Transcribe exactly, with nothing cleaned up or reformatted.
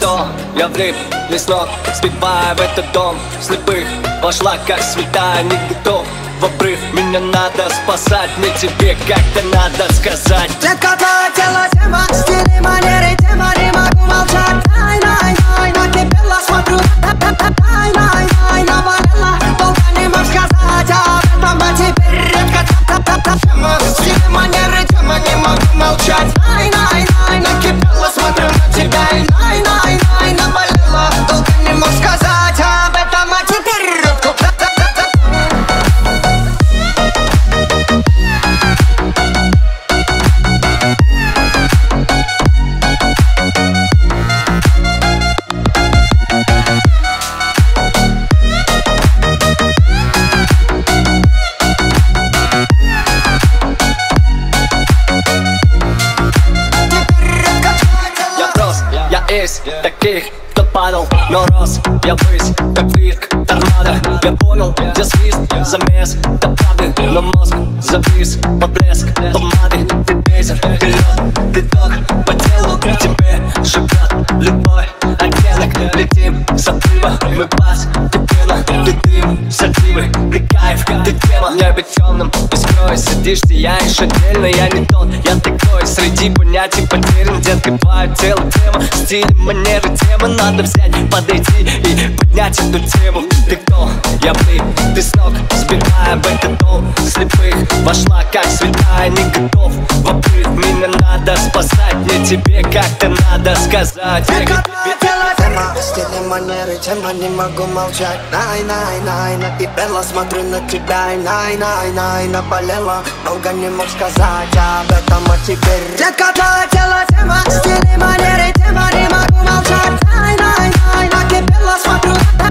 кто? Я влип, весь ног, сбивая в этот дом слепых. Вошла как святая, не готов в обрыв. Меня надо спасать, мне тебе как-то надо сказать. Детка, твое тело, тема, стили, манеры, тема, не могу молчать. Ай-най-най, накипела, смотрю, ай-най-най, навалила. Долго не мог сказать об этом, а теперь редко. Тема, стили, манеры, тема, не могу молчать. Ай-най-най, накипела, смотрю на тебя. Ай-най-най, навалила. Долго не мог сказать об этом, а теперь редко. Есть таких, кто падал, но рос. Я ввысь, как вирк, торнадо. Я понял, где свист, замес до правды, но мозг завис под блеск помады. Ты ветер, ты лед, ты ток по телу. Тебе живет любой оттенок. Летим с отрыва, мы постепенно. Ты дым, сативы, ты кайф, ты тема. В небе темным, искрой садишься, я еще отдельно. Я не тот, я такой, среди понятий потерян. Детка, твое тело, тема, стиль, манеры, темы. Надо взять, подойти и поднять эту тему. Ты кто? Я влип, ты с ног, сбивая в этот дом слепых. Вошла как святая, не готов в обрыв. Меня надо спасать, мне тебе как-то надо сказать. Тема, стили, манеры, тема, не могу молчать. Най-най-най, накипела, смотрю на тебя. Най-най-най, наболела, долго не мог сказать об этом, а теперь. Детка, твое тело, тема, стили, манеры, тема, не могу молчать. Най-най-най, накипела, смотрю на тебя.